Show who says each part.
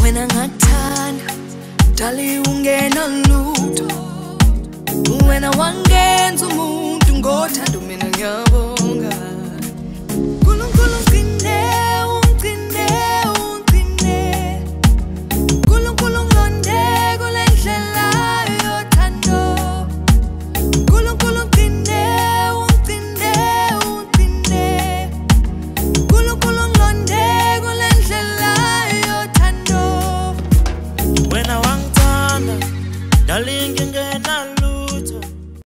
Speaker 1: wena ngathanda dali ungena lutho wena wangenza umuntu ngothanda mina nyama